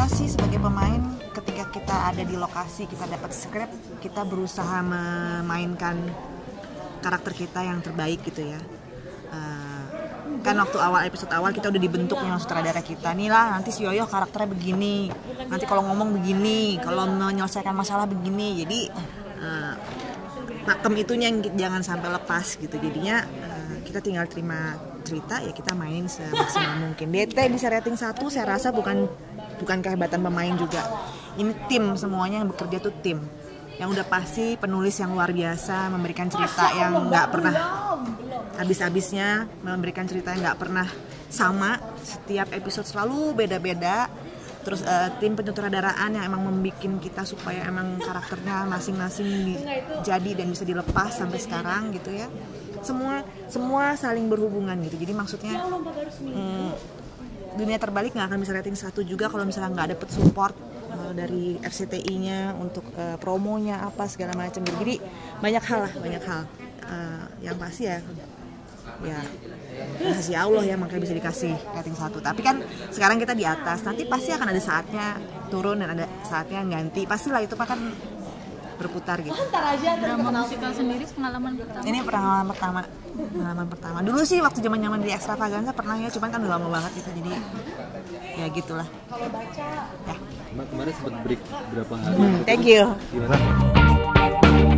kita sih sebagai pemain ketika kita ada di lokasi, kita dapat skrip, kita berusaha memainkan karakter kita yang terbaik gitu ya. Kan waktu episode awal kita udah dibentuk sama sutradara kita, nih lah nanti si Yoyo karakternya begini, nanti kalau ngomong begini, kalau menyelesaikan masalah begini. Jadi pakem itunya yang jangan sampai lepas gitu. Jadinya kita tinggal terima cerita, ya kita mainin semaksimal mungkin. DT bisa rating 1 saya rasa bukan kehebatan pemain juga. Ini tim, semuanya yang bekerja tuh tim. Yang udah pasti penulis yang luar biasa, memberikan cerita yang nggak pernah habis-habisnya, memberikan cerita yang nggak pernah sama, setiap episode selalu beda-beda. Terus tim penyutradaraan yang emang membuat kita supaya emang karakternya masing-masing jadi dan bisa dilepas sampai sekarang gitu ya. Semua saling berhubungan gitu. Jadi maksudnya Dunia Terbalik nggak akan bisa rating 1 juga kalau misalnya nggak dapet support dari RCTI-nya untuk promonya apa segala macam. Jadi banyak hal yang pasti ya rahasia Allah ya, makanya bisa dikasih rating 1. Tapi kan sekarang kita di atas, nanti pasti akan ada saatnya turun dan ada saatnya ganti, pastilah itu kan berputar gitu. Drama musikal sendiri pengalaman pertama? Ini pengalaman pertama. Dulu sih waktu zaman di Extravaganza pernah ya, cuman kan udah lama banget gitu, jadi ya gitulah. Kalau baca ya. Kemarin sempat break berapa hari? Thank you.